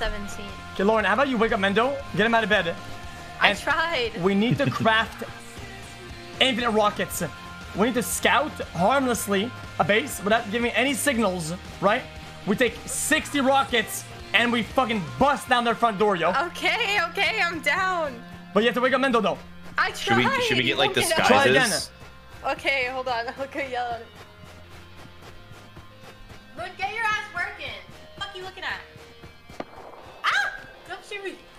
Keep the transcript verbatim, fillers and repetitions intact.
seventeen. Okay, Lauren, how about you wake up Mendo? Get him out of bed. I tried. We need to craft infinite rockets. We need to scout harmlessly a base without giving any signals, right? We take sixty rockets and we fucking bust down their front door, yo. Okay, okay, I'm down. But you have to wake up Mendo, though. I tried. Should we, should we get, like, disguises? Try again. Okay, hold on. Okay, yell at him. Look, get your ass working. What the fuck you looking at? Ah! Don't shoot me.